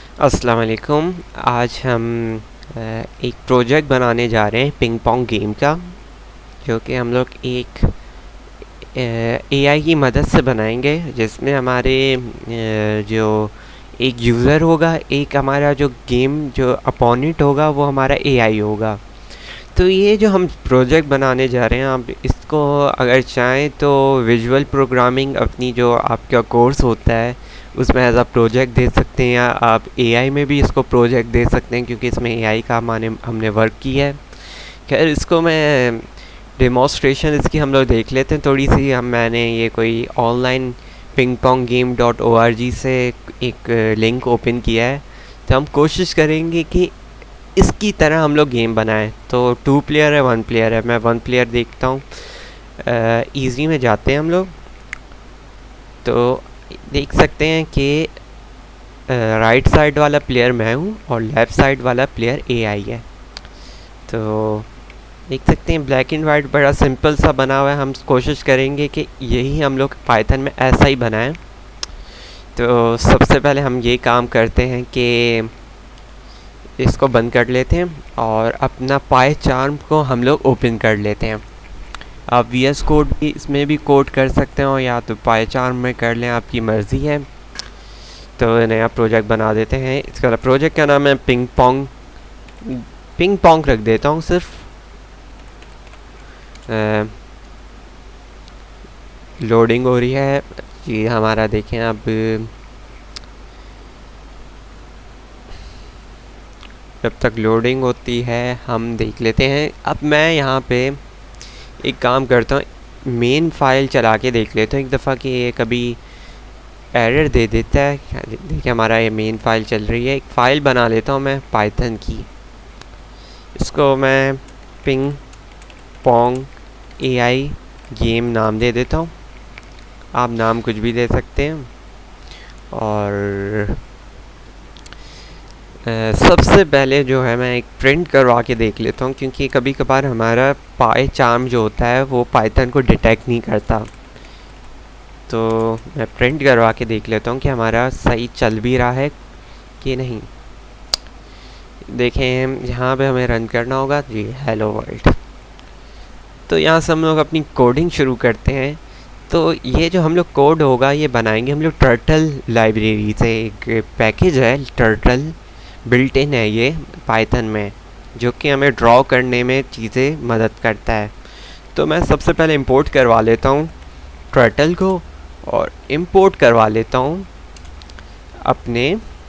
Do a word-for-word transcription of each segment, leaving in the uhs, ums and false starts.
अस्सलाम वालेकुम। आज हम अ, एक प्रोजेक्ट बनाने जा रहे हैं पिंग पोंग गेम का, जो कि हम लोग एक एआई की मदद से बनाएंगे, जिसमें हमारे अ, जो एक यूज़र होगा, एक हमारा जो गेम जो अपोनेंट होगा वो हमारा एआई होगा। तो ये जो हम प्रोजेक्ट बनाने जा रहे हैं, आप इसको अगर चाहें तो विजुअल प्रोग्रामिंग अपनी जो आपका कोर्स होता है उसमें एज अ प्रोजेक्ट दे सकते हैं, या आप एआई में भी इसको प्रोजेक्ट दे सकते हैं, क्योंकि इसमें एआई का माने हमने वर्क किया है। खैर, इसको मैं डेमोस्ट्रेशन इसकी हम लोग देख लेते हैं थोड़ी सी। हम मैंने ये कोई online ping pong game dot O R G से एक लिंक ओपन किया है। तो हम कोशिश करेंगे कि इसकी तरह हम लोग गेम बनाएं। तो टू प्लेयर है, वन प्लेयर है। मैं वन प्लेयर देखता हूँ। ईजी में जाते हैं हम लोग, तो देख सकते हैं कि राइट साइड वाला प्लेयर मैं हूँ और लेफ़्ट साइड वाला प्लेयर एआई है। तो देख सकते हैं ब्लैक एंड वाइट बड़ा सिंपल सा बना हुआ है। हम कोशिश करेंगे कि यही हम लोग पाइथन में ऐसा ही बनाएं। तो सबसे पहले हम ये काम करते हैं कि इसको बंद कर लेते हैं और अपना पाई चार्म को हम लोग ओपन कर लेते हैं। आप वी एस कोड भी इसमें भी कोड कर सकते हो, या तो पाई चार्म में कर लें, आपकी मर्ज़ी है। तो नया प्रोजेक्ट बना देते हैं। इसका प्रोजेक्ट का नाम है पिंग पोंग। पिंग पोंग रख देता हूँ सिर्फ। लोडिंग हो रही है जी हमारा। देखें अब जब तक लोडिंग होती है हम देख लेते हैं। अब मैं यहाँ पे एक काम करता हूँ, मेन फाइल चला के देख लेता हूँ एक दफ़ा कि ये कभी एरर दे देता है। देखिए हमारा ये मेन फाइल चल रही है। एक फ़ाइल बना लेता हूँ मैं पाइथन की। इसको मैं पिंग पोंग एआई गेम नाम दे देता हूँ। आप नाम कुछ भी दे सकते हैं। और Uh, सबसे पहले जो है मैं एक प्रिंट करवा के देख लेता हूँ, क्योंकि कभी कभार हमारा पाई चार्म जो होता है वो पाइथन को डिटेक्ट नहीं करता। तो मैं प्रिंट करवा के देख लेता हूँ कि हमारा सही चल भी रहा है कि नहीं। देखें यहाँ पे हमें रन करना होगा जी, हेलो वर्ल्ड। तो यहाँ से हम लोग अपनी कोडिंग शुरू करते हैं। तो ये जो हम लोग कोड होगा ये बनाएंगे हम लोग टर्टल लाइब्रेरी से। एक पैकेज है टर्टल, बिल्ट इन है ये पाइथन में, जो कि हमें ड्रॉ करने में चीज़ें मदद करता है। तो मैं सबसे पहले इंपोर्ट करवा लेता हूँ टर्टल को, और इंपोर्ट करवा लेता हूँ अपने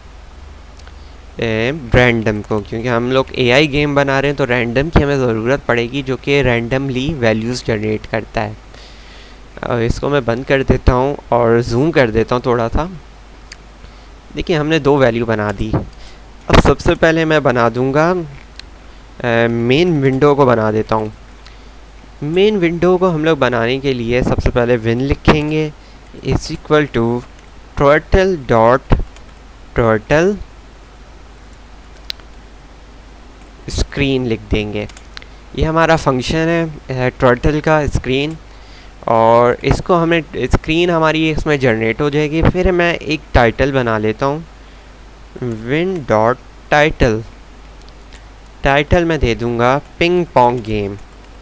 रैंडम को, क्योंकि हम लोग एआई गेम बना रहे हैं तो रैंडम की हमें ज़रूरत पड़ेगी, जो कि रैंडमली वैल्यूज़ जनरेट करता है। और इसको मैं बंद कर देता हूँ और जूम कर देता हूँ थोड़ा सा। देखिए हमने दो वैल्यू बना दी। अब सबसे पहले मैं बना दूंगा मेन विंडो को बना देता हूँ। मेन विंडो को हम लोग बनाने के लिए सबसे पहले विन लिखेंगे is equal to turtle dot turtle screen लिख देंगे। ये हमारा फंक्शन है टर्टल का स्क्रीन, और इसको हमें स्क्रीन हमारी इसमें जनरेट हो जाएगी। फिर मैं एक टाइटल बना लेता हूँ, विन डॉट टाइटल। टाइटल में दे दूंगा पिंग पोंग गेम।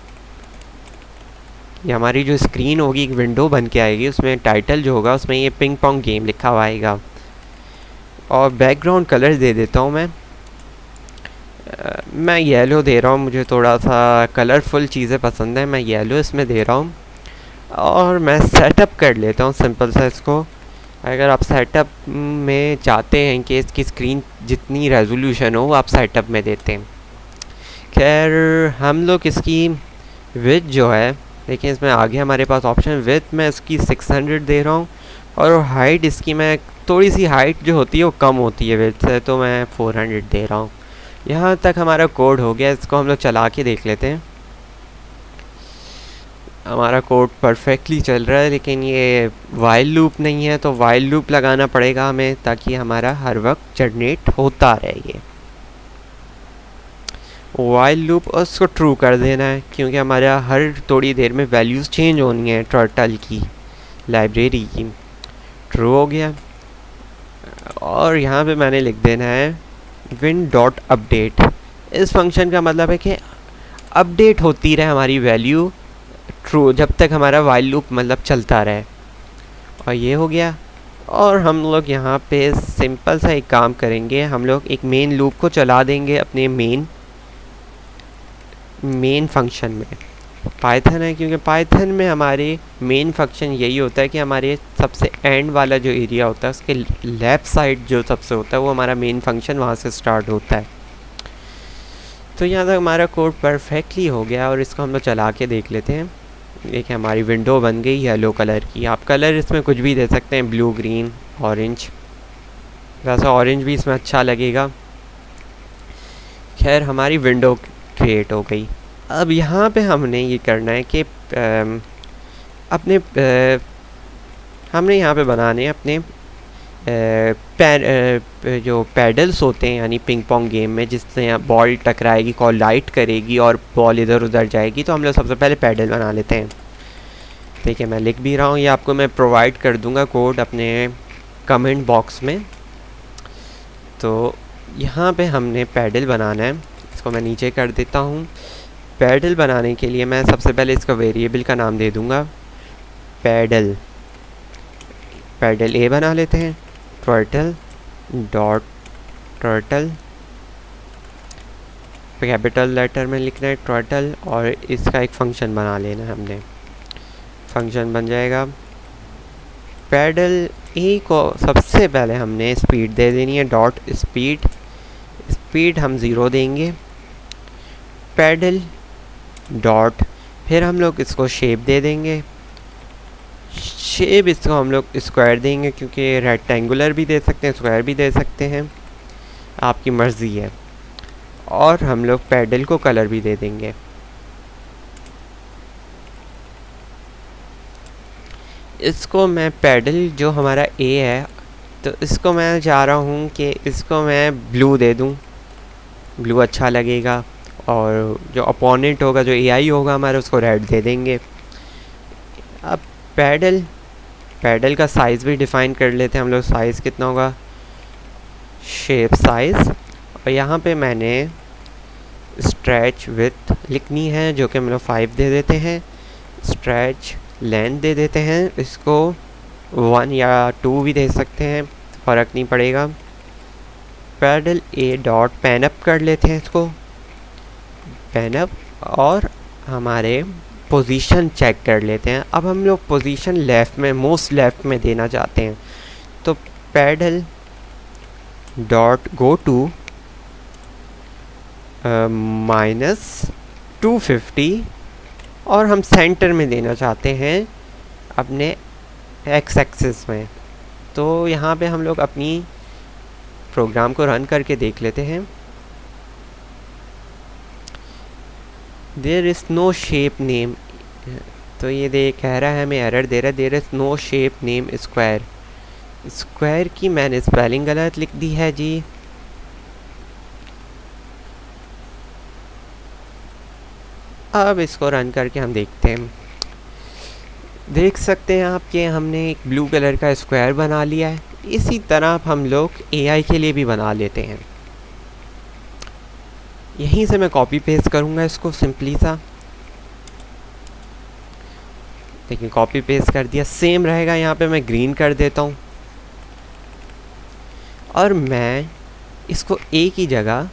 ये हमारी जो स्क्रीन होगी एक विंडो बन के आएगी, उसमें टाइटल जो होगा उसमें ये पिंग पोंग गेम लिखा हुआ आएगा। और बैकग्राउंड कलर दे देता हूँ मैं आ, मैं येलो दे रहा हूँ। मुझे थोड़ा सा कलरफुल चीज़ें पसंद है, मैं येलो इसमें दे रहा हूँ। और मैं सेटअप कर लेता हूँ सिंपल सा इसको। अगर आप सेटअप में चाहते हैं कि इसकी स्क्रीन जितनी रेजोल्यूशन हो आप सेटअप में देते हैं। खैर हम लोग इसकी विड्थ जो है, देखिए इसमें आगे हमारे पास ऑप्शन विड्थ में इसकी सिक्स हंड्रेड दे रहा हूँ, और हाइट इसकी मैं थोड़ी सी हाइट जो होती है वो कम होती है विड्थ से, तो मैं फोर हंड्रेड दे रहा हूँ। यहाँ तक हमारा कोड हो गया। इसको हम लोग चला के देख लेते हैं। हमारा कोड परफेक्टली चल रहा है, लेकिन ये वाइल लूप नहीं है, तो वाइल लूप लगाना पड़ेगा हमें, ताकि हमारा हर वक्त जनरेट होता रहे। ये वाइल लूप उसको ट्रू कर देना है, क्योंकि हमारा हर थोड़ी देर में वैल्यूज़ चेंज होनी है टर्टल की लाइब्रेरी की। ट्रू हो गया। और यहाँ पे मैंने लिख देना है विन डॉट अपडेट। इस फंक्शन का मतलब है कि अपडेट होती रहे हमारी वैल्यू ट्रू जब तक हमारा वाइल लूप मतलब चलता रहे। और ये हो गया। और हम लोग यहाँ पे सिंपल सा एक काम करेंगे, हम लोग एक मेन लूप को चला देंगे अपने मेन मेन फंक्शन में। पाइथन है क्योंकि पाइथन में हमारे मेन फंक्शन यही होता है कि हमारे सबसे एंड वाला जो एरिया होता है उसके लेफ़्ट साइड जो सबसे होता है वो हमारा मेन फंक्शन वहाँ से स्टार्ट होता है। तो यहाँ तक हमारा कोड परफेक्टली हो गया और इसको हम लोग चला के देख लेते हैं। देखिए हमारी विंडो बन गई येलो कलर की। आप कलर इसमें कुछ भी दे सकते हैं, ब्लू, ग्रीन, ऑरेंज। वैसे ऑरेंज भी इसमें अच्छा लगेगा। खैर हमारी विंडो क्रिएट हो गई। अब यहाँ पे हमने ये करना है कि अपने आ, हमने यहाँ पे बनाने अपने आ, पैर आ, जो पैडल्स होते हैं यानी पिंग पोंग गेम में जिससे बॉल टकराएगी, कॉल लाइट करेगी और बॉल इधर उधर जाएगी। तो हम लोग सबसे पहले पैडल बना लेते हैं। ठीक है, मैं लिख भी रहा हूँ, ये आपको मैं प्रोवाइड कर दूँगा कोड अपने कमेंट बॉक्स में। तो यहाँ पे हमने पैडल बनाना है। इसको मैं नीचे कर देता हूँ। पैडल बनाने के लिए मैं सबसे पहले इसका वेरिएबल का नाम दे दूँगा पैडल। पैडल ए बना लेते हैं। Turtle dot turtle, capital letter में लिखना है टर्टल, और इसका एक फंक्शन बना लेना है हमने। फंक्शन बन जाएगा। पैडल ए को सबसे पहले हमने स्पीड दे देनी है, डॉट स्पीड। स्पीड हम ज़ीरो देंगे। पैडल डॉट, फिर हम लोग इसको शेप दे देंगे। शेप इसको हम लोग स्क्वायर देंगे क्योंकि रेक्टेंगुलर भी दे सकते हैं, स्क्वायर भी दे सकते हैं, आपकी मर्ज़ी है। और हम लोग पैडल को कलर भी दे देंगे। इसको मैं पैडल जो हमारा ए है तो इसको मैं चाह रहा हूँ कि इसको मैं ब्लू दे दूँ, ब्लू अच्छा लगेगा। और जो अपोनेंट होगा, जो एआई होगा हमारा, उसको रेड दे देंगे। अब पैडल पैडल का साइज़ भी डिफ़ाइन कर लेते हैं हम लोग। साइज़ कितना होगा, शेप साइज़। और यहाँ पे मैंने स्ट्रेच विथ लिखनी है जो कि हम लोग फाइव दे देते हैं। स्ट्रेच लेंथ दे देते हैं, इसको वन या टू भी दे सकते हैं, फ़र्क नहीं पड़ेगा। Paddle A dot pen up कर लेते हैं इसको, पैन अप। और हमारे पोजीशन चेक कर लेते हैं। अब हम लोग पोजीशन लेफ़्ट में, मोस्ट लेफ़्ट में देना चाहते हैं। तो paddle dot go to minus two fifty, और हम सेंटर में देना चाहते हैं अपने एक्स एक्सिस में। तो यहाँ पे हम लोग अपनी प्रोग्राम को रन करके देख लेते हैं। There is no shape name, तो ये दे कह रहा है, हमें एरर दे रहा है, there is no shape name square. Square की मैंने स्पेलिंग गलत लिख दी है जी। अब इसको रन करके हम देखते हैं। देख सकते हैं आप कि हमने एक ब्लू कलर का स्क्वायर बना लिया है। इसी तरह हम लोग एआई के लिए भी बना लेते हैं। यहीं से मैं कॉपी पेस्ट करूँगा इसको सिंपली सा। देखिए कॉपी पेस्ट कर दिया, सेम रहेगा। यहाँ पे मैं ग्रीन कर देता हूँ और मैं इसको ए की जगह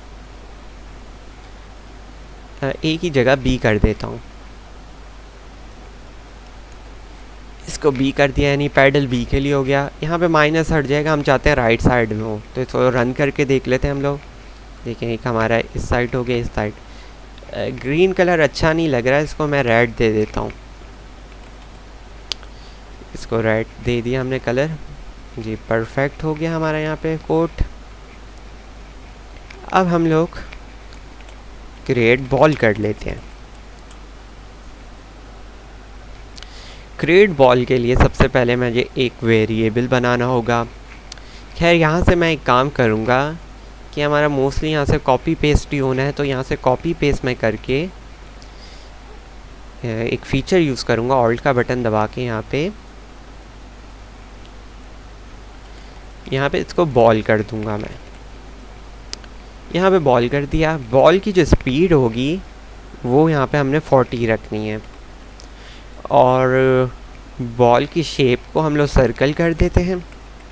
ए की जगह बी कर देता हूँ। इसको बी कर दिया यानी पैडल बी के लिए हो गया। यहाँ पे माइनस हट जाएगा, हम चाहते हैं राइट साइड में हो। तो इसको रन करके देख लेते हैं हम लोग। देखें एक हमारा इस साइड हो गया, इस साइड। ग्रीन कलर अच्छा नहीं लग रहा है, इसको मैं रेड दे देता हूँ। इसको रेड दे दिया हमने कलर जी, परफेक्ट हो गया हमारा यहाँ पे कोट। अब हम लोग क्रिएट बॉल कर लेते हैं। क्रिएट बॉल के लिए सबसे पहले मुझे एक वेरिएबल बनाना होगा। खैर यहाँ से मैं एक काम करूँगा कि हमारा मोस्टली यहाँ से कॉपी पेस्ट ही होना है, तो यहाँ से कॉपी पेस्ट मैं करके एक फ़ीचर यूज़ करूँगा, ऑल्ट का बटन दबा के यहाँ पे यहाँ पे इसको बॉल कर दूँगा मैं, यहाँ पे बॉल कर दिया। बॉल की जो स्पीड होगी वो यहाँ पे हमने फोर्टी रखनी है, और बॉल की शेप को हम लोग सर्कल कर देते हैं,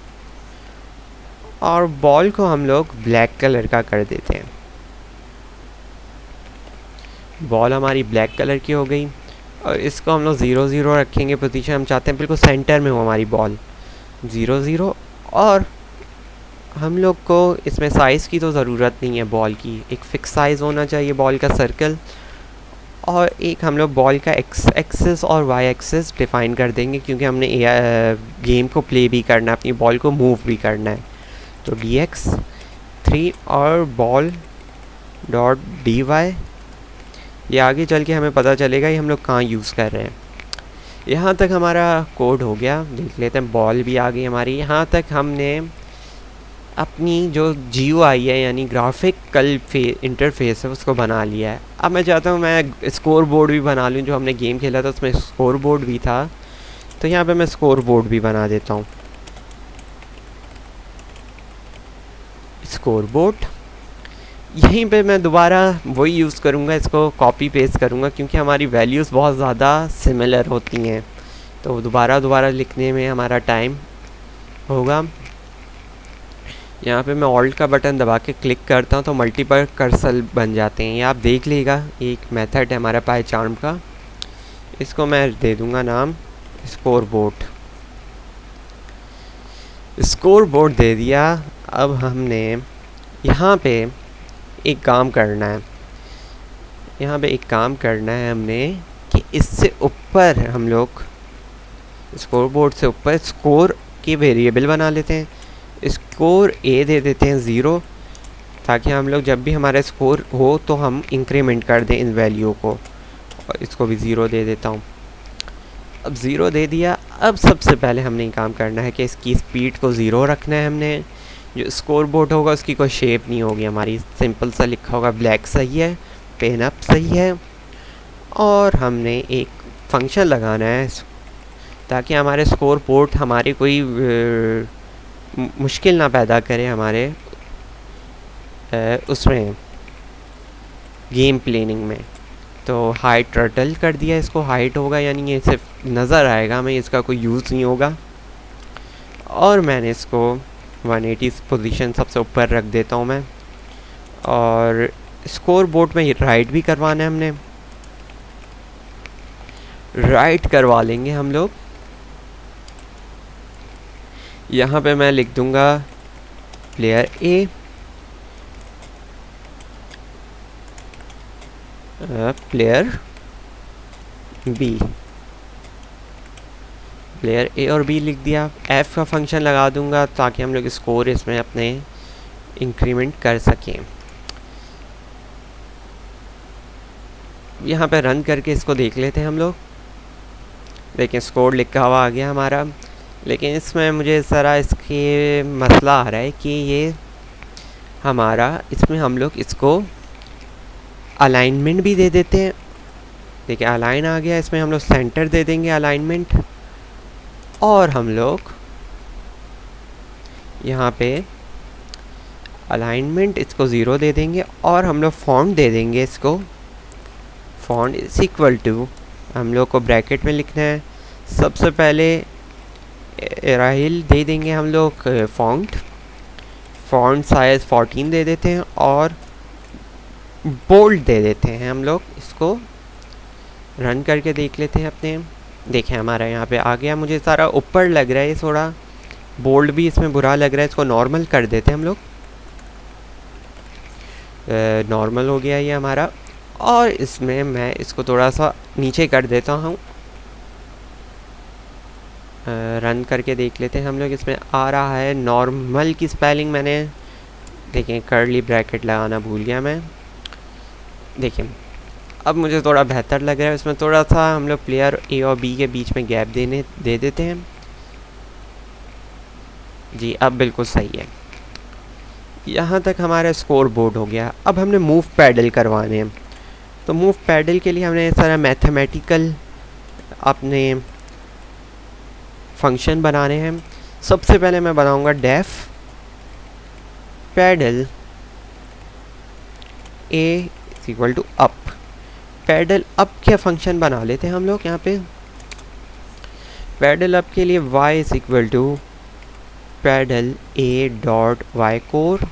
और बॉल को हम लोग ब्लैक कलर का कर देते हैं। बॉल हमारी ब्लैक कलर की हो गई, और इसको हम लोग ज़ीरो ज़ीरो रखेंगे पोजीशन। हम चाहते हैं बिल्कुल सेंटर में हो हमारी बॉल, ज़ीरो ज़ीरो। और हम लोग को इसमें साइज़ की तो ज़रूरत नहीं है, बॉल की एक फ़िक्स साइज़ होना चाहिए बॉल का, सर्कल। और एक हम लोग बॉल का एक्स एक्सिस और वाई एक्सिस डिफ़ाइन कर देंगे, क्योंकि हमने गेम को प्ले भी करना है, अपनी बॉल को मूव भी करना है। तो डी एक्स थ्री और बॉल डॉट डी वाई, ये आगे चल के हमें पता चलेगा ये हम लोग कहाँ यूज़ कर रहे हैं। यहाँ तक हमारा कोड हो गया, देख लेते हैं। बॉल भी आ गई हमारी। यहाँ तक हमने अपनी जो जी यू आई है यानी ग्राफिकल फे इंटरफेस है उसको बना लिया है। अब मैं चाहता हूँ मैं स्कोर बोर्ड भी बना लूँ, जो हमने गेम खेला था उसमें स्कोर बोर्ड भी था, तो यहाँ पे मैं स्कोर बोर्ड भी बना देता हूँ। स्कोर बोर्ड यहीं पे मैं दोबारा वही यूज़ करूँगा, इसको कॉपी पेस्ट करूँगा, क्योंकि हमारी वैल्यूज़ बहुत ज़्यादा सिमिलर होती हैं, तो दोबारा दोबारा लिखने में हमारा टाइम होगा। यहाँ पे मैं ऑल्ट का बटन दबा के क्लिक करता हूँ तो मल्टीपल कर्सर बन जाते हैं, ये आप देख लीजिएगा। एक मेथड है हमारा पाई चार्म का, इसको मैं दे दूँगा नाम स्कोर बोर्ड। स्कोर बोर्ड दे दिया। अब हमने यहाँ पे एक काम करना है, यहाँ पे एक काम करना है हमने कि इससे ऊपर हम लोग स्कोर बोर्ड से ऊपर स्कोर के वेरिएबल बना लेते हैं। स्कोर ए दे देते हैं ज़ीरो, ताकि हम लोग जब भी हमारा स्कोर हो तो हम इंक्रीमेंट कर दें इन वैल्यू को। और इसको भी ज़ीरो दे देता हूँ। अब ज़ीरो दे दिया। अब सबसे पहले हमने ये काम करना है कि इसकी स्पीड को ज़ीरो रखना है हमने। जो स्कोर बोर्ड होगा उसकी कोई शेप नहीं होगी हमारी, सिंपल सा लिखा होगा ब्लैक सही है, पेन अप सही है। और हमने एक फंक्शन लगाना है ताकि हमारे स्कोर बोर्ड हमारे कोई मुश्किल ना पैदा करे हमारे उसमें गेम प्लेनिंग में। तो हाइट टर्टल कर दिया, इसको हाइट होगा यानी ये सिर्फ नज़र आएगा हमें, इसका कोई यूज़ नहीं होगा। और मैंने इसको वन एटी पोजीशन सबसे ऊपर रख देता हूँ मैं। और स्कोर बोर्ड में राइट भी करवाना है हमने, राइट करवा लेंगे हम लोग। यहाँ पे मैं लिख दूँगा player A, player B, player A और बी लिख दिया। एफ़ का फंक्शन लगा दूंगा ताकि हम लोग स्कोर इसमें अपने इंक्रीमेंट कर सकें। यहाँ पे रन करके इसको देख लेते हैं हम लोग। देखिए स्कोर लिखा हुआ आ गया हमारा, लेकिन इसमें मुझे ज़रा इसके मसला आ रहा है कि ये हमारा इसमें हम लोग इसको अलाइनमेंट भी दे देते हैं। देखिए अलाइन आ गया, इसमें हम लोग सेंटर दे देंगे अलाइनमेंट। और हम लोग यहाँ पे अलाइनमेंट इसको ज़ीरो दे देंगे, और हम लोग फॉन्ट दे देंगे इसको, फॉन्ट इज इक्वल टू, हम लोग को ब्रैकेट में लिखना है। सबसे पहले राहिल दे देंगे हम लोग फॉन्ट, फॉन्ट साइज फोर्टीन दे देते हैं, और बोल्ड दे देते हैं हम लोग। इसको रन करके देख लेते हैं अपने। देखें हमारा यहाँ पे आ गया, मुझे सारा ऊपर लग रहा है, थोड़ा बोल्ड भी इसमें बुरा लग रहा है, इसको नॉर्मल कर देते हैं हम लोग। नॉर्मल हो गया ये हमारा। और इसमें मैं इसको थोड़ा सा नीचे कर देता हूँ। रन करके देख लेते हैं हम लोग। इसमें आ रहा है नॉर्मल की स्पेलिंग, मैंने देखें कर्ली ब्रैकेट लगाना भूल गया मैं। देखिए अब मुझे थोड़ा बेहतर लग रहा है। इसमें थोड़ा सा हम लोग प्लेयर ए और बी के बीच में गैप देने दे देते हैं जी। अब बिल्कुल सही है। यहाँ तक हमारा स्कोर बोर्ड हो गया। अब हमने मूव पैडल करवाने हैं, तो मूव पैडल के लिए हमने सारा मैथमेटिकल अपने फंक्शन बनाने हैं। सबसे पहले मैं बनाऊंगा def paddle A is equal to up. Paddle up क्या फंक्शन बना लेते हैं हम लोग यहाँ पे। पैडल अप के लिए y is equal to paddle A dot Y cor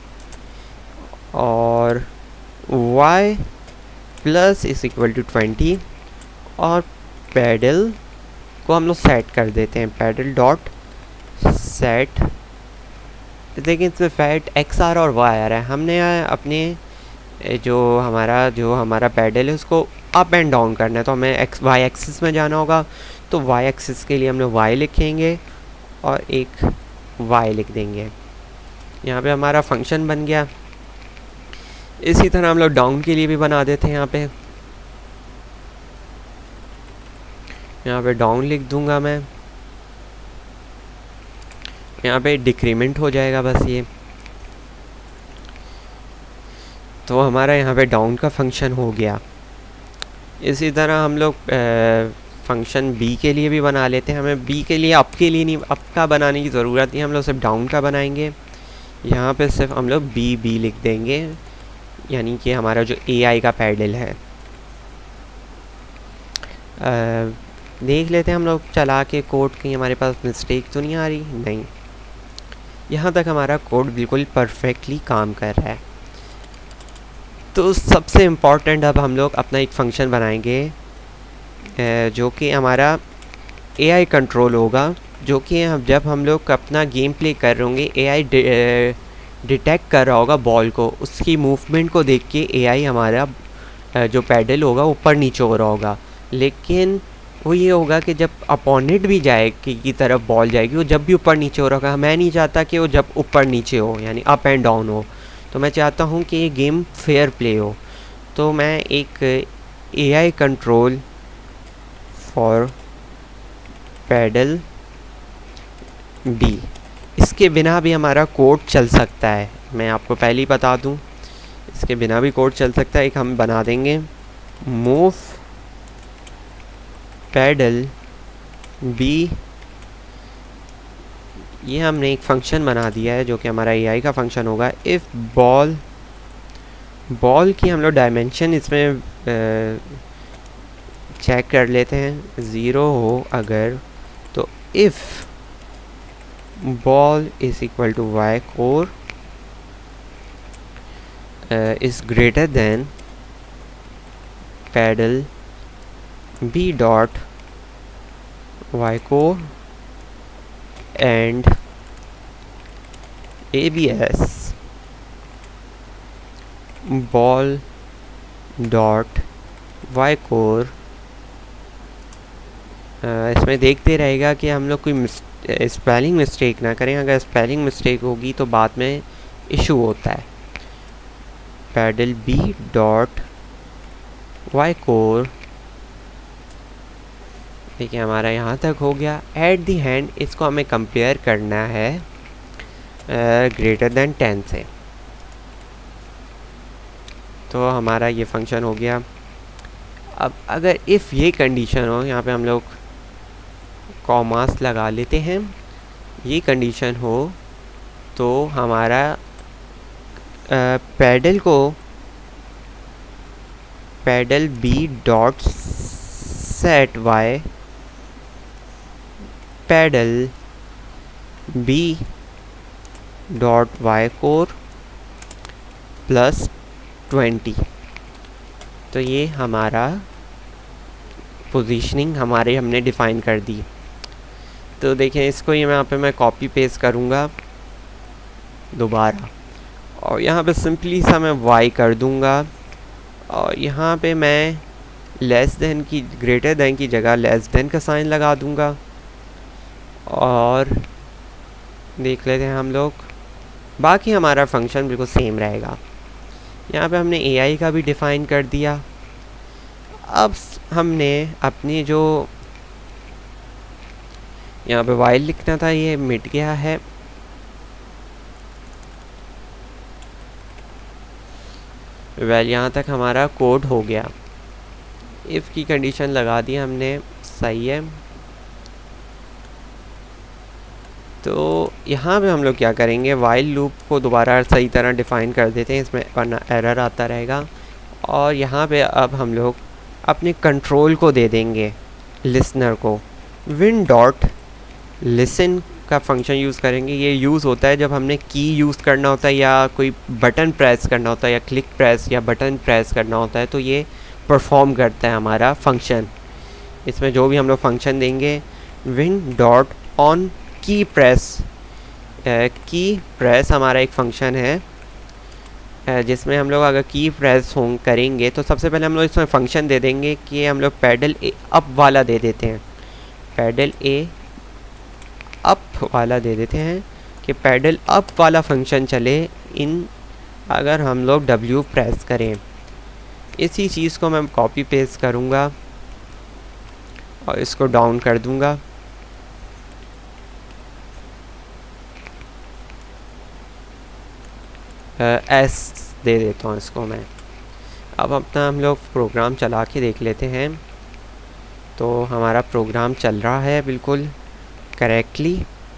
और y plus is equal to twenty और पैडल को हम लोग सेट कर देते हैं पैडल डॉट सेट। देखिए इसमें फैट एक्स आ रहा और वाई आ रहा है। हमने अपने जो हमारा जो हमारा पैडल है उसको अप एंड डाउन करना है, तो हमें एक्स वाई एक्सिस में जाना होगा। तो वाई एक्सिस के लिए हम लोग वाई लिखेंगे और एक वाई लिख देंगे। यहाँ पे हमारा फंक्शन बन गया। इसी तरह हम लोग डाउन के लिए भी बना देते हैं। यहाँ पे यहाँ पे डाउन लिख दूंगा मैं, यहाँ पे डिक्रीमेंट हो जाएगा बस ये। तो हमारा यहाँ पे डाउन का फंक्शन हो गया। इसी तरह हम लोग फंक्शन बी के लिए भी बना लेते हैं। हमें बी के लिए अप के लिए नहीं अप का बनाने की ज़रूरत नहीं, हम लोग सिर्फ डाउन का बनाएंगे। यहाँ पे सिर्फ हम लोग बी बी लिख देंगे, यानी कि हमारा जो ए आई का पैडल है। आ, देख लेते हैं हम लोग चला के कोड, कहीं हमारे पास मिस्टेक तो नहीं आ रही। नहीं, यहाँ तक हमारा कोड बिल्कुल परफेक्टली काम कर रहा है। तो सबसे इम्पॉर्टेंट अब हम लोग अपना एक फंक्शन बनाएंगे जो कि हमारा ए आई कंट्रोल होगा, जो कि जब हम लोग अपना गेम प्ले कर रहे होंगे ए आई डिटेक्ट कर रहा होगा बॉल को, उसकी मूवमेंट को देख के ए आई हमारा जो पैडल होगा ऊपर नीचे हो रहा होगा। लेकिन वो ये होगा कि जब अपोनेंट भी जाए कि की तरफ बॉल जाएगी, वो जब भी ऊपर नीचे हो रहा होगा। मैं नहीं चाहता कि वो जब ऊपर नीचे हो, यानी अप एंड डाउन हो। तो मैं चाहता हूँ कि ये गेम फेयर प्ले हो। तो मैं एक A I control for paddle B, इसके बिना भी हमारा कोड चल सकता है। मैं आपको पहले ही बता दूं, इसके बिना भी कोड चल सकता है। एक हम बना देंगे मूव पैडल बी, ये हमने एक फंक्शन बना दिया है जो कि हमारा ए आई का फंक्शन होगा। इफ़ बॉल बॉल की हम लोग डायमेंशन इसमें चेक कर लेते हैं, ज़ीरो हो अगर तो if ball is equal to Y cor is greater than paddle B dot Y cor and A B S ball dot Y cor. इसमें देखते रहेगा कि हम लोग कोई स्पेलिंग मिस्टेक ना करें। अगर स्पेलिंग मिस्टेक होगी तो बाद में इशू होता है। Paddle B dot Y cor, देखिए हमारा यहाँ तक हो गया। एट दी हैंड इसको हमें कंपेयर करना है ग्रेटर देन टेन से। तो हमारा ये फंक्शन हो गया। अब अगर इफ़ ये कंडीशन हो, यहाँ पे हम लोग कॉमास लगा लेते हैं, ये कंडीशन हो तो हमारा पैडल को paddle B dot set Y paddle B dot Y cor plus twenty. तो ये हमारा पोजीशनिंग हमारे हमने डिफ़ाइन कर दी। तो देखें इसको ये यहाँ पे मैं कॉपी पेस्ट करूँगा दोबारा, और यहाँ पे सिंपली सा मैं वाई कर दूँगा, और यहाँ पे मैं लेस देन की ग्रेटर देन की जगह लेस देन का साइन लगा दूँगा। और देख लेते हैं हम लोग, बाकी हमारा फंक्शन बिल्कुल सेम रहेगा। यहाँ पे हमने ए आई का भी डिफ़ाइन कर दिया। अब हमने अपनी जो यहाँ पे वाइल लिखना था ये मिट गया है। वेल यहाँ तक हमारा कोड हो गया। इफ़ की कंडीशन लगा दी हमने, सही है। तो यहाँ पे हम लोग क्या करेंगे, वाइल लूप को दोबारा सही तरह डिफ़ाइन कर देते हैं, इसमें वरना एरर आता रहेगा। और यहाँ पे अब हम लोग अपने कंट्रोल को दे देंगे लिसनर को, विन डॉट लिसन का फंक्शन यूज़ करेंगे। ये यूज़ होता है जब हमने की यूज़ करना होता है या कोई बटन प्रेस करना होता है या क्लिक प्रेस या बटन प्रेस करना होता है, तो ये परफॉर्म करता है हमारा फंक्शन। इसमें जो भी हम लोग फंक्शन देंगे, win dot on key press, key press हमारा एक फंक्शन है जिसमें हम लोग अगर की प्रेस हो करेंगे तो सबसे पहले हम लोग इसमें फंक्शन दे देंगे कि हम लोग पैडल ए अप वाला दे देते हैं, पैडल ए अप वाला दे देते हैं कि पैडल अप वाला फंक्शन चले इन अगर हम लोग डब्ल्यू प्रेस करें। इसी चीज़ को मैं कॉपी पेस्ट करूँगा और इसको डाउन कर दूँगा। एस दे देता हूँ इसको मैं। अब अपना हम लोग प्रोग्राम चला के देख लेते हैं। तो हमारा प्रोग्राम चल रहा है बिल्कुल करेक्टली,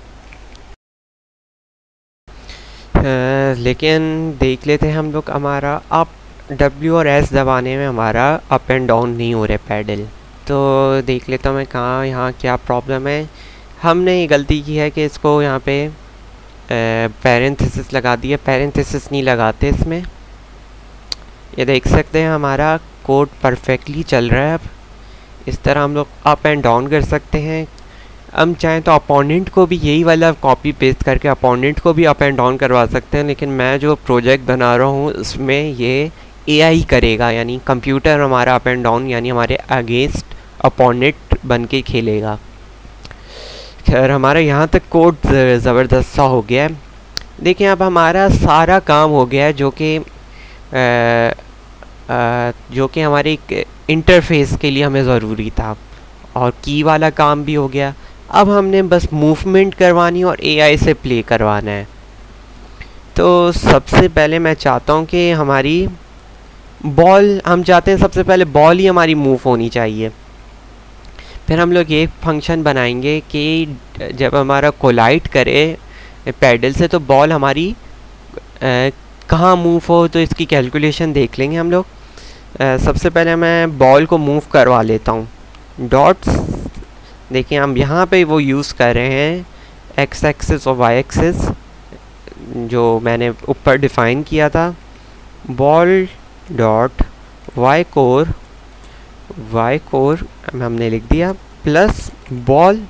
लेकिन देख लेते हैं हम लोग हमारा अप डब्ल्यू और एस दबाने में हमारा अप एंड डाउन नहीं हो रहे पैडल। तो देख लेता हूँ मैं कहाँ यहाँ क्या प्रॉब्लम है। हमने ये गलती की है कि इसको यहाँ पे पैरेंथेसिस लगा दिया, पैरेंथेसिस नहीं लगाते इसमें। ये देख सकते हैं हमारा कोड परफेक्टली चल रहा है। अब इस तरह हम लोग अप एंड डाउन कर सकते हैं। हम चाहें तो अपोनेंट को भी यही वाला कॉपी पेस्ट करके अपोनेंट को भी अप एंड डाउन करवा सकते हैं, लेकिन मैं जो प्रोजेक्ट बना रहा हूँ उसमें ये एआई करेगा, यानी कंप्यूटर हमारा अप एंड डाउन यानी हमारे अगेंस्ट अपोनेंट बन के खेलेगा। खैर हमारा यहाँ तक कोड ज़बरदस्त सा हो गया है। देखिए अब हमारा सारा काम हो गया है जो कि जो कि हमारे एक इंटरफेस के लिए हमें ज़रूरी था, और की वाला काम भी हो गया। अब हमने बस मूवमेंट करवानी और एआई से प्ले करवाना है। तो सबसे पहले मैं चाहता हूँ कि हमारी बॉल, हम चाहते हैं सबसे पहले बॉल ही हमारी मूव होनी चाहिए। फिर हम लोग ये फंक्शन बनाएंगे कि जब हमारा कोलाइड करे पैडल से तो बॉल हमारी कहाँ मूव हो, तो इसकी कैलकुलेशन देख लेंगे हम लोग। आ, सबसे पहले मैं बॉल को मूव करवा लेता हूँ। डॉट्स देखिए हम यहाँ पे वो यूज़ कर रहे हैं एक्स एक्सिस और वाई एक्सिस जो मैंने ऊपर डिफ़ाइन किया था। Ball dot Y cor, Y cor हमने लिख दिया, plus ball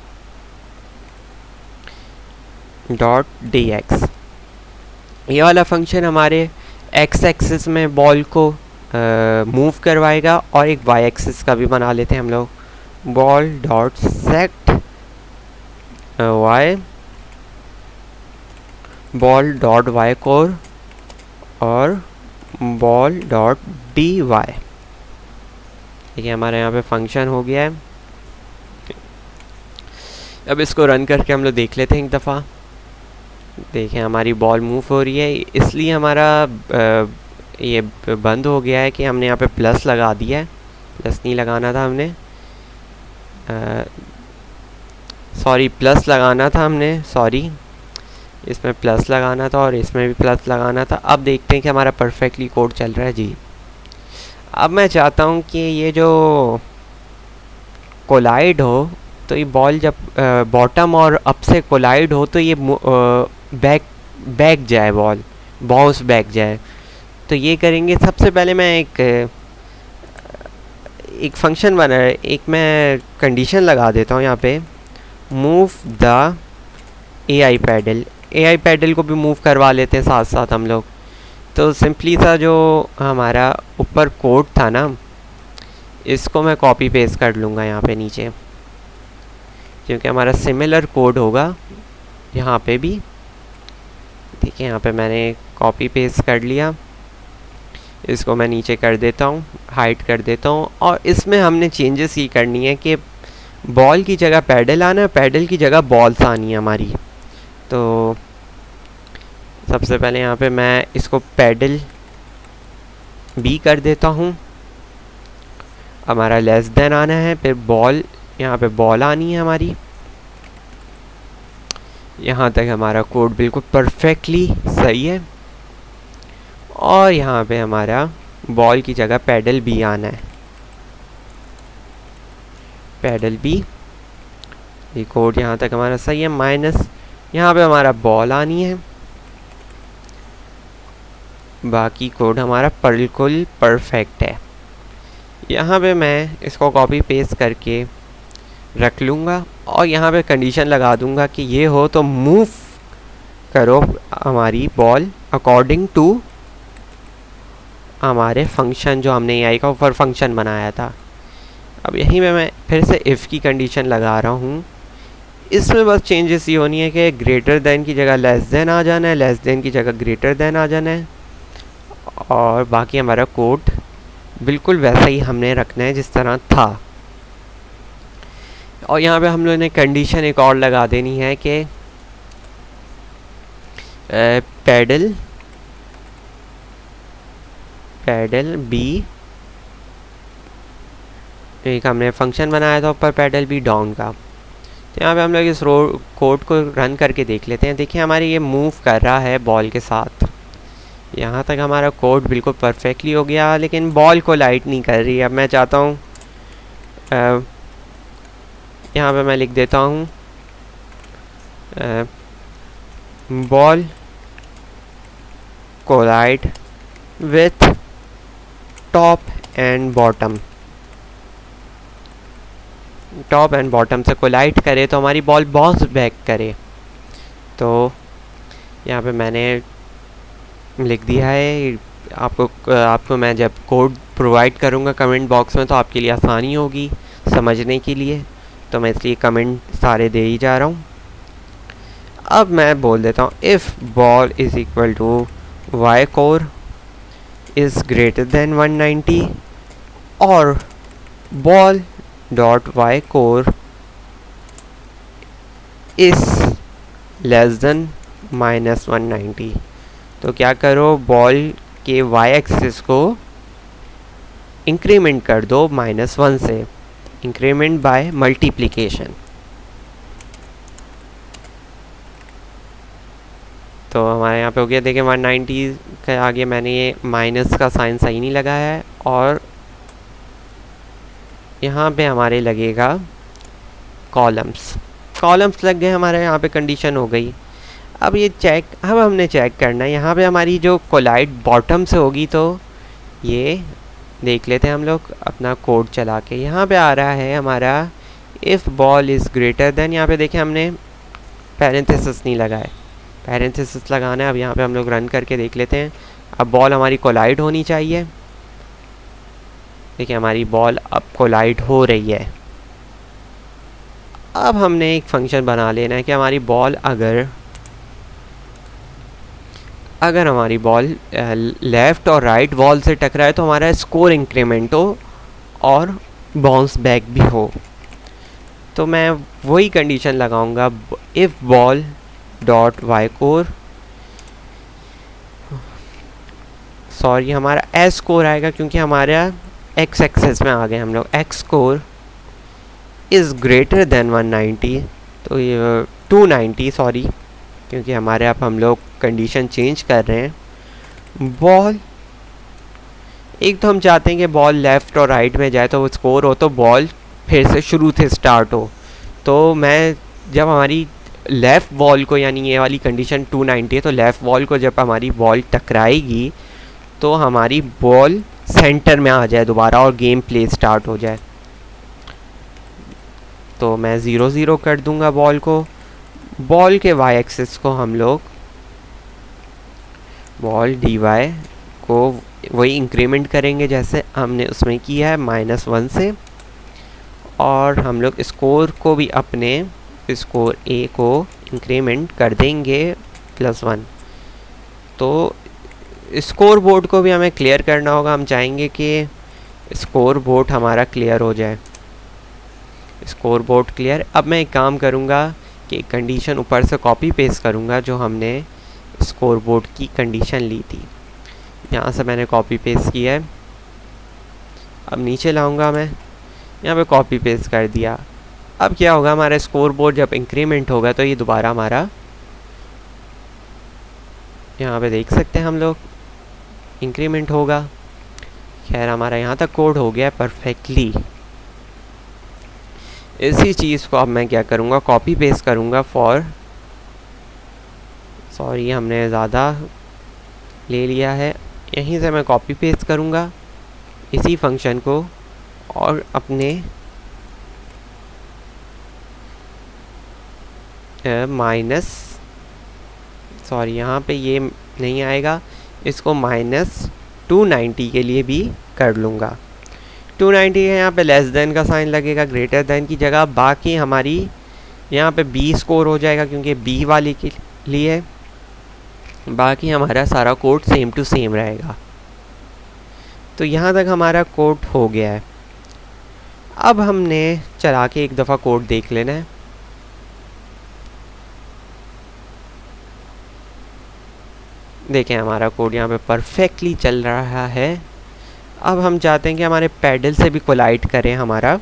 dot D X. ये वाला फंक्शन हमारे एक्स एक्सिस में बॉल को मूव करवाएगा, और एक वाई एक्सिस का भी बना लेते हैं हम लोग। Ball dot set Y, ball dot Y cor और बॉल डॉट डी वाई। देखिए हमारे यहाँ पे फंक्शन हो गया है। अब इसको रन करके हम लोग देख लेते हैं एक दफ़ा। देखें हमारी बॉल मूव हो रही है, इसलिए हमारा आ, ये बंद हो गया है कि हमने यहाँ पे प्लस लगा दिया है। प्लस नहीं लगाना था हमने, सॉरी प्लस लगाना था हमने, सॉरी इसमें प्लस लगाना था और इसमें भी प्लस लगाना था। अब देखते हैं कि हमारा परफेक्टली कोड चल रहा है जी। अब मैं चाहता हूँ कि ये जो कोलाइड हो, तो ये बॉल जब बॉटम और अप से कोलाइड हो तो ये बैक बैक जाए, बॉल बाउंस बैक जाए। तो ये करेंगे, सबसे पहले मैं एक एक फंक्शन बना है, एक मैं कंडीशन लगा देता हूँ यहाँ पे, move the AI paddle. AI paddle को भी मूव करवा लेते हैं साथ साथ हम लोग। तो सिंपली सा जो हमारा ऊपर कोड था ना, इसको मैं कॉपी पेस्ट कर लूँगा यहाँ पे नीचे, क्योंकि हमारा सिमिलर कोड होगा यहाँ पे भी। ठीक है, यहाँ पे मैंने कॉपी पेस्ट कर लिया। इसको मैं नीचे कर देता हूँ, हाइड कर देता हूँ, और इसमें हमने चेंजेस ये करनी है कि बॉल की जगह पैडल आना है, पैडल की जगह बॉल्स आनी है हमारी। तो सबसे पहले यहाँ पे मैं इसको पैडल बी कर देता हूँ। हमारा लेस देन आना है, फिर बॉल, यहाँ पे बॉल आनी है हमारी। यहाँ तक हमारा कोड बिल्कुल परफेक्टली सही है। और यहाँ पे हमारा बॉल की जगह पैडल बी आना है, पैडल बी। ये कोड यहाँ तक हमारा सही है। माइनस यहाँ पे हमारा बॉल आनी है, बाकी कोड हमारा बिल्कुल परफेक्ट है। यहाँ पे मैं इसको कॉपी पेस्ट करके रख लूँगा और यहाँ पे कंडीशन लगा दूँगा कि ये हो तो मूव करो हमारी बॉल अकॉर्डिंग टू हमारे फंक्शन जो हमने एआई का ऊपर फंक्शन बनाया था। अब यहीं पे मैं फिर से इफ़ की कंडीशन लगा रहा हूँ। इसमें बस चेंजेस ये होनी है कि ग्रेटर देन की जगह लेस देन आ जाना है, लेस देन की जगह ग्रेटर देन आ जाना है, और बाकी हमारा कोड बिल्कुल वैसा ही हमने रखना है जिस तरह था। और यहाँ पे हम लोगों ने कंडीशन एक और लगा देनी है कि पैडल पैडल बी, एक हमने फंक्शन बनाया था ऊपर पैडल बी डाउन का। तो यहाँ पे हम लोग इस रो कोड को रन करके देख लेते हैं। देखिए हमारी ये मूव कर रहा है बॉल के साथ। यहाँ तक हमारा कोड बिल्कुल परफेक्टली हो गया, लेकिन बॉल को लाइट नहीं कर रही। अब मैं चाहता हूँ यहाँ पे मैं लिख देता हूँ ball collide with top and bottom, top and bottom से कोलाइड करे तो हमारी बॉल बाउंस बैक करे। तो यहाँ पे मैंने लिख दिया है। आपको आपको मैं जब कोड प्रोवाइड करूँगा कमेंट बॉक्स में तो आपके लिए आसानी होगी समझने के लिए, तो मैं इसलिए कमेंट सारे दे ही जा रहा हूँ। अब मैं बोल देता हूँ if ball is equal to Y cor is greater than one ninety और ball dot Y cor is less than minus one ninety. तो क्या करो, बॉल के वाई एक्सिस को इंक्रीमेंट कर दो माइनस वन से, इंक्रीमेंट बाय मल्टीप्लिकेशन। तो हमारे यहाँ पे हो गया। देखिए वन नाइन्टी के आगे मैंने ये माइनस का साइन सही नहीं लगाया है, और यहाँ पे हमारे लगेगा कॉलम्स। कॉलम्स लग गए हमारे, यहाँ पे कंडीशन हो गई। अब ये चेक अब हमने चेक करना है यहाँ पे हमारी जो कोलाइड बॉटम से होगी, तो ये देख लेते हैं हम लोग अपना कोड चला के। यहाँ पे आ रहा है हमारा if ball is greater than, यहाँ पे देखें हमने पैरेंथेसिस नहीं लगाए, पैरेंथेसिस लगाना है। अब यहाँ पे हम लोग रन करके देख लेते हैं। अब बॉल हमारी कोलाइड होनी चाहिए। देखिए हमारी बॉल अब कोलाइड हो रही है। अब हमने एक फंक्शन बना लेना है कि हमारी बॉल अगर अगर हमारी बॉल लेफ़्ट और राइट वॉल से टकराए तो हमारा स्कोर इंक्रीमेंट हो और बाउंस बैक भी हो। तो मैं वही कंडीशन लगाऊंगा if ball dot Y cor, sorry हमारा एस स्कोर आएगा क्योंकि हमारा एक्स एक्सेस में आ गए हम लोग। X score is greater than one ninety, तो ये टू नाइन्टी सॉरी, क्योंकि हमारे अब हम लोग कंडीशन चेंज कर रहे हैं। बॉल एक तो हम चाहते हैं कि बॉल लेफ़्ट और राइट में जाए तो वो स्कोर हो, तो बॉल फिर से शुरू से स्टार्ट हो। तो मैं जब हमारी लेफ़्ट बॉल को, यानी ये वाली कंडीशन टू नाइन्टी है, तो लेफ़्ट बॉल को जब हमारी बॉल टकराएगी तो हमारी बॉल सेंटर में आ जाए दोबारा और गेम प्ले स्टार्ट हो जाए। तो मैं ज़ीरो ज़ीरो कर दूंगा बॉल को। बॉल के वाई एक्सिस को हम लोग बॉल डी वाई को वही इंक्रीमेंट करेंगे जैसे हमने उसमें किया है माइनस वन से, और हम लोग स्कोर को भी अपने स्कोर ए को इंक्रीमेंट कर देंगे प्लस वन। तो स्कोर बोर्ड को भी हमें क्लियर करना होगा। हम चाहेंगे कि स्कोर बोर्ड हमारा क्लियर हो जाए। Score board clear. अब मैं एक काम करूँगा कि कंडीशन ऊपर से कॉपी पेस्ट करूँगा जो हमने स्कोर बोर्ड की कंडीशन ली थी। यहाँ से मैंने कॉपी पेस्ट किया है। अब नीचे लाऊंगा मैं, यहाँ पे कॉपी पेस्ट कर दिया। अब क्या होगा, हमारा स्कोर बोर्ड जब इंक्रीमेंट होगा तो ये दोबारा हमारा यहाँ पे देख सकते हैं हम लोग इंक्रीमेंट होगा। खैर हमारा यहाँ तक कोड हो गया परफेक्टली। इसी चीज़ को अब मैं क्या करूँगा, कॉपी पेस्ट करूँगा फॉर, सॉरी हमने ज़्यादा ले लिया है, यहीं से मैं कॉपी पेस्ट करूँगा इसी फंक्शन को और अपने माइनस, सॉरी यहाँ पे ये नहीं आएगा, इसको माइनस टू नाइन्टी के लिए भी कर लूँगा। टू नाइन्टी है, यहाँ पे लेस देन का साइन लगेगा ग्रेटर देन की जगह। बाकी हमारी यहाँ पे बी स्कोर हो जाएगा क्योंकि बी वाली के लिए। बाकी हमारा सारा कोड सेम टू सेम रहेगा। तो यहाँ तक हमारा कोड हो गया है। अब हमने चला के एक दफ़ा कोड देख लेना है। देखें हमारा कोड यहाँ पे परफेक्टली चल रहा है। अब हम चाहते हैं कि हमारे पैडल से भी कोलाइड करें, हमारा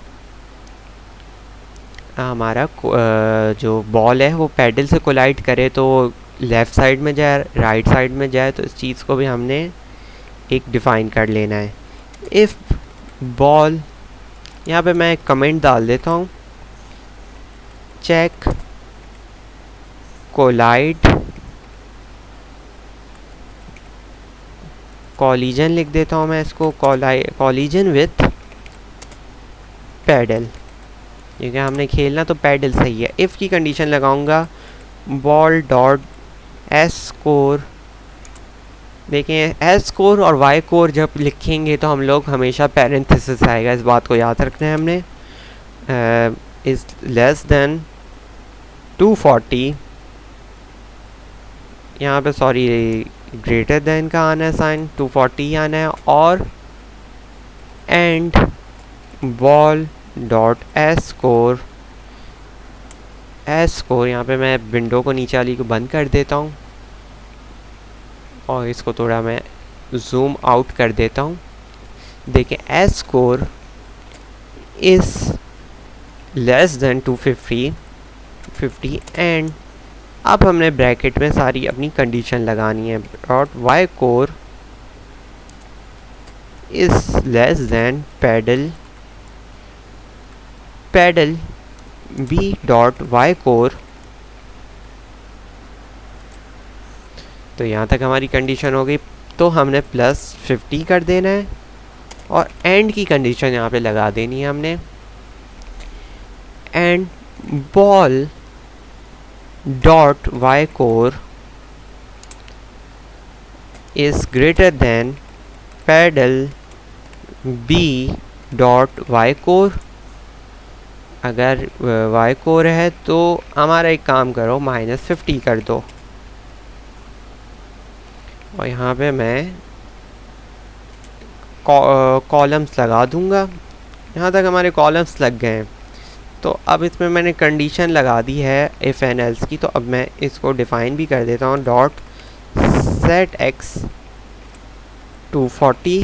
हमारा जो बॉल है वो पैडल से कोलाइड करे, तो लेफ़्ट साइड में जाए राइट साइड में जाए। तो इस चीज़ को भी हमने एक डिफ़ाइन कर लेना है। इफ़ बॉल, यहाँ पे मैं एक कमेंट डाल देता हूँ, चेक कोलाइड कॉलिजन लिख देता हूँ मैं इसको, कॉलिजन विथ पैडल, क्योंकि हमने खेलना तो पैडल सही है। इफ़ की कंडीशन लगाऊंगा बॉल डॉट एस स्कोर। देखें एस स्कोर और वाई कोर जब लिखेंगे तो हम लोग हमेशा पैरेंथेसिस आएगा, इस बात को याद रखना है हमने। Is less than two forty, यहाँ पे सॉरी ग्रेटर देन का आना है साइन, टू फोर्टी आना है। और and ball dot s score, s score यहाँ पे मैं विंडो को नीचे वाली को बंद कर देता हूँ और इसको थोड़ा मैं जूम आउट कर देता हूँ। देखें s score is less than two fifty fifty and अब हमने ब्रैकेट में सारी अपनी कंडीशन लगानी है। Dot Y cor is less than paddle paddle B dot Y cor. तो यहाँ तक हमारी कंडीशन हो गई। तो हमने प्लस फिफ्टी कर देना है और एंड की कंडीशन यहाँ पे लगा देनी है हमने। And ball dot Y cor is greater than paddle B dot Y cor. अगर वाई कोर है तो हमारा एक काम करो माइनस फिफ्टी कर दो और यहाँ पे मैं कॉलम्स लगा दूँगा। यहाँ तक हमारे कॉलम्स लग गए हैं। तो अब इसमें मैंने कंडीशन लगा दी है इफ़ एंड एल्स की। तो अब मैं इसको डिफ़ाइन भी कर देता हूँ, dot set x two forty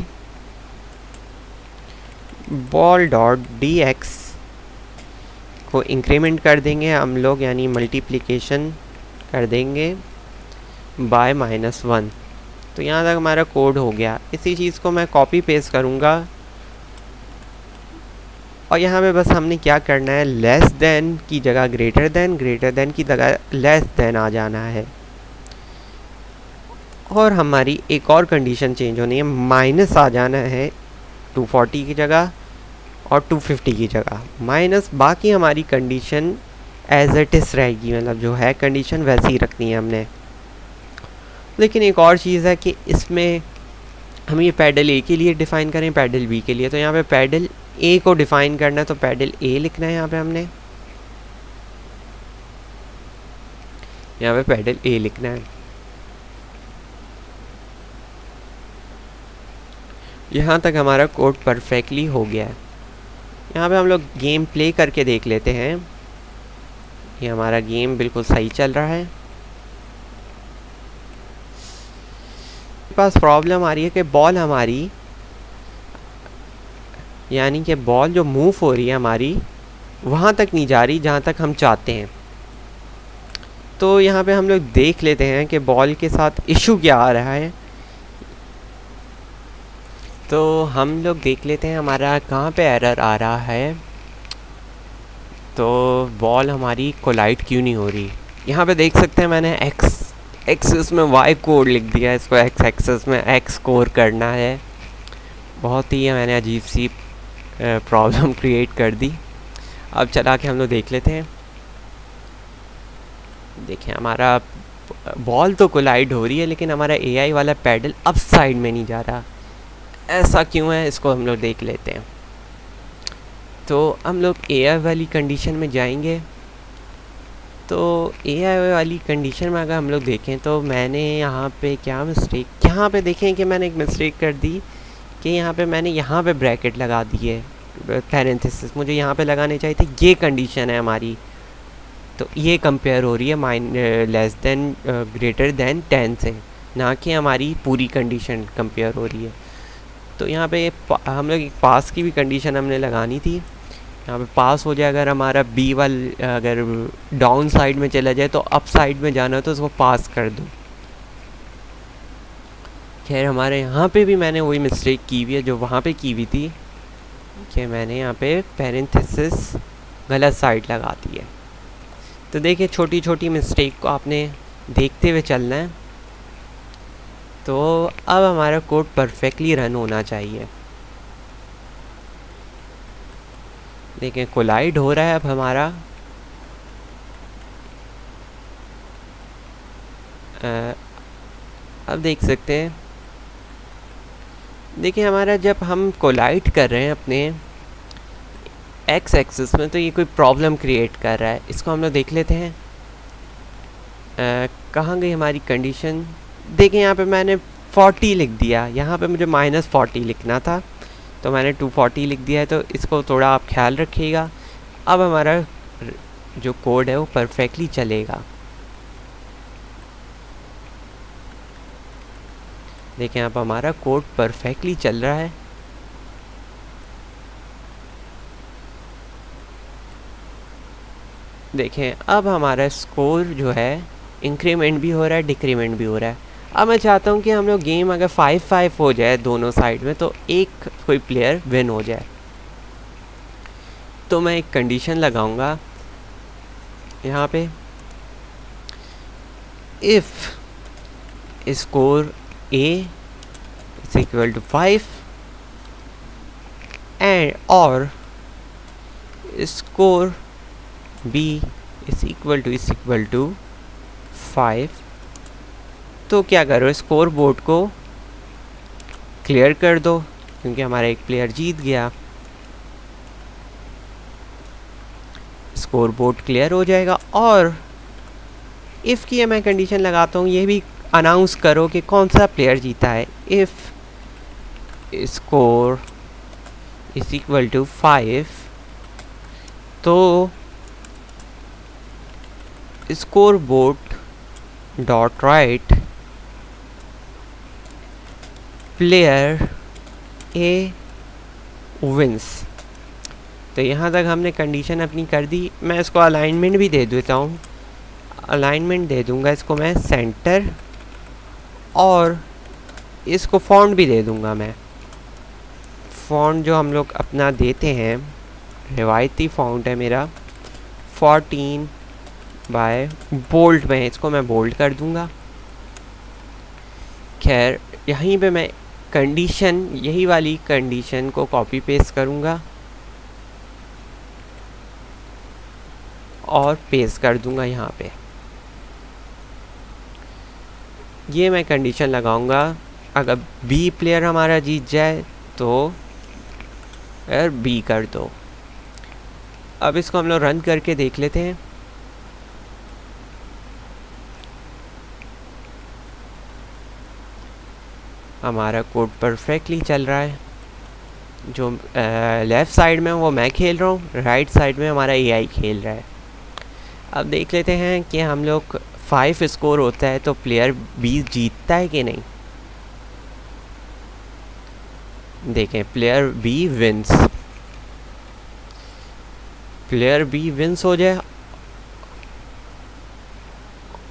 ball dot D x को इंक्रीमेंट कर देंगे हम लोग, यानी मल्टीप्लिकेशन कर देंगे बाय माइनस वन। तो यहाँ तक हमारा कोड हो गया। इसी चीज़ को मैं कॉपी पेस्ट करूँगा और यहाँ पे बस हमने क्या करना है, लेस देन की जगह ग्रेटर देन, ग्रेटर देन की जगह लेस देन आ जाना है। और हमारी एक और कंडीशन चेंज होनी है, माइनस आ जाना है टू फोर्टी की जगह और टू फिफ्टी की जगह माइनस। बाकी हमारी कंडीशन एज इट इज़ रहेगी, मतलब जो है कंडीशन वैसी ही रखनी है हमने। लेकिन एक और चीज़ है कि इसमें हम ये पैडल ए के लिए डिफ़ाइन करें, पैडल बी के लिए। तो यहाँ पे पैडल ए को डिफ़ाइन करना है तो पैडल ए लिखना है यहाँ पे हमने, यहाँ पे पैडल ए लिखना है। यहाँ तक हमारा कोड परफेक्टली हो गया है। यहाँ पे हम लोग गेम प्ले करके देख लेते हैं। ये हमारा गेम बिल्कुल सही चल रहा है। पास प्रॉब्लम आ रही है कि बॉल हमारी, यानी कि बॉल जो मूव हो रही है हमारी वहाँ तक नहीं जा रही जहाँ तक हम चाहते हैं। तो तो यहाँ पे हम लोग देख लेते हैं कि बॉल के साथ इशू क्या आ रहा है। तो हम लोग देख लेते हैं हमारा कहाँ पे एरर आ रहा है। तो बॉल हमारी कोलाइड क्यों नहीं हो रही। यहाँ पे देख सकते हैं मैंने एक्स एक्सेस में वाई कोड लिख दिया है, इसको एक्स एक्सेस में एक्स कोर करना है। बहुत ही मैंने अजीब सी प्रॉब्लम क्रिएट कर दी। अब चला के हम लोग देख लेते हैं। देखिए हमारा बॉल तो कोलाइड हो रही है लेकिन हमारा एआई वाला पैडल अप साइड में नहीं जा रहा। ऐसा क्यों है, इसको हम लोग देख लेते हैं। तो हम लोग एआई वाली कंडीशन में जाएंगे। तो एआई वाली कंडीशन में अगर हम लोग देखें तो मैंने यहाँ पे क्या मिस्टेक, यहाँ पे देखें कि मैंने एक मिस्टेक कर दी कि यहाँ पे मैंने यहाँ पे ब्रैकेट लगा दी है, पैरेंथेसिस मुझे यहाँ पे लगाने चाहिए थे। ये कंडीशन है हमारी, तो ये कंपेयर हो रही है mine less than greater than ten से, ना कि हमारी पूरी कंडीशन कंपेयर हो रही है। तो यहाँ पे हम लोग एक पास की भी कंडीशन हमने लगानी थी। यहाँ पे पास हो जाए, अगर हमारा बी वाल अगर डाउन साइड में चला जाए तो अप साइड में जाना हो तो उसको पास कर दो। खैर हमारे यहाँ पे भी मैंने वही मिस्टेक की हुई है जो वहाँ पे की हुई थी कि मैंने यहाँ पे पैरेंथेसिस गलत साइड लगा दी है। तो देखिए छोटी छोटी मिस्टेक को आपने देखते हुए चलना है। तो अब हमारा कोड परफेक्टली रन होना चाहिए। देखिए कोलाइड हो रहा है अब हमारा। आ, अब देख सकते हैं, देखिए हमारा जब हम कोलाइड कर रहे हैं अपने एक्स एक्सिस में तो ये कोई प्रॉब्लम क्रिएट कर रहा है। इसको हम लोग देख लेते हैं। कहाँ गई हमारी कंडीशन। देखिए यहाँ पे मैंने चालीस लिख दिया, यहाँ पे मुझे माइनस फोर्टी लिखना था तो मैंने टू फोर्टी लिख दिया है। तो इसको थोड़ा आप ख्याल रखिएगा। अब हमारा जो कोड है वो परफेक्टली चलेगा। देखें अब हमारा कोड परफेक्टली चल रहा है। देखें अब हमारा स्कोर जो है इंक्रीमेंट भी हो रहा है, डिक्रीमेंट भी हो रहा है। अब मैं चाहता हूँ कि हम लोग गेम अगर फाइव फाइव हो जाए दोनों साइड में तो एक कोई प्लेयर विन हो जाए। तो मैं एक कंडीशन लगाऊंगा यहाँ पे, if score a is equal to five and और score b is equal to is equal to five, तो क्या करो स्कोर बोर्ड को क्लियर कर दो क्योंकि हमारा एक प्लेयर जीत गया। स्कोर बोर्ड क्लियर हो जाएगा। और इफ़ की मैं कंडीशन लगाता हूँ, ये भी अनाउंस करो कि कौन सा प्लेयर जीता है। If score is equal to five तो score board dot write player a wins. तो यहाँ तक हमने कंडीशन अपनी कर दी। मैं इसको अलाइनमेंट भी दे देता हूँ। अलाइनमेंट दे दूँगा इसको मैं सेंटर, और इसको फॉन्ट भी दे दूँगा मैं। फॉन्ट जो हम लोग अपना देते हैं रिवायती फॉन्ट है मेरा फोर्टीन बाय बोल्ड में, इसको मैं बोल्ड कर दूँगा। खैर यहीं पे मैं कंडीशन यही वाली कंडीशन को कॉपी पेस्ट करूँगा और पेस्ट कर दूँगा यहाँ पे। ये मैं कंडीशन लगाऊंगा, अगर बी प्लेयर हमारा जीत जाए तो यार बी कर दो। अब इसको हम लोग रन करके देख लेते हैं। हमारा कोड परफेक्टली चल रहा है। जो लेफ़्ट साइड में वो मैं खेल रहा हूँ, राइट साइड में हमारा एआई खेल रहा है। अब देख लेते हैं कि हम लोग फाइव स्कोर होता है तो प्लेयर बी जीतता है कि नहीं। देखें player b wins, player b wins हो जाए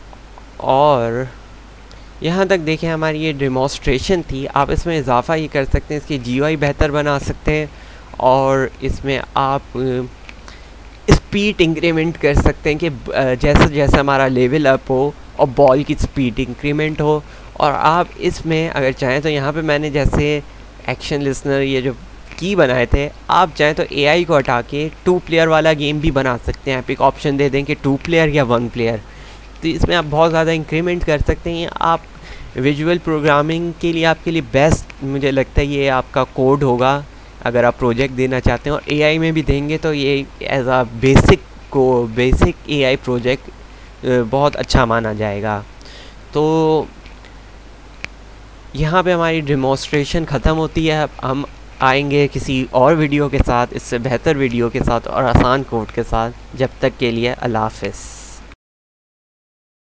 और यहाँ तक देखें हमारी ये डेमोस्ट्रेशन थी। आप इसमें इजाफ़ा ये कर सकते हैं, इसकी जीयूआई बेहतर बना सकते हैं और इसमें आप स्पीड इंक्रीमेंट कर सकते हैं कि जैसे जैसे हमारा लेवल अप हो और बॉल की स्पीड इंक्रीमेंट हो। और आप इसमें अगर चाहें तो यहाँ पे मैंने जैसे एक्शन लिसनर ये जो की बनाए थे, आप चाहें तो एआई को हटा के टू प्लेयर वाला गेम भी बना सकते हैं। आप एक ऑप्शन दे दें कि टू प्लेयर या वन प्लेयर, तो इसमें आप बहुत ज़्यादा इंक्रीमेंट कर सकते हैं। आप विजुअल प्रोग्रामिंग के लिए आपके लिए बेस्ट मुझे लगता है ये आपका कोड होगा अगर आप प्रोजेक्ट देना चाहते हैं। और एआई में भी देंगे तो ये एज आ बेसिक को बेसिक एआई प्रोजेक्ट बहुत अच्छा माना जाएगा। तो यहाँ पे हमारी डेमोस्ट्रेशन ख़त्म होती है। अब हम आएंगे किसी और वीडियो के साथ, इससे बेहतर वीडियो के साथ और आसान कोड के साथ। जब तक के लिए अल्लाह हाफ़िज़।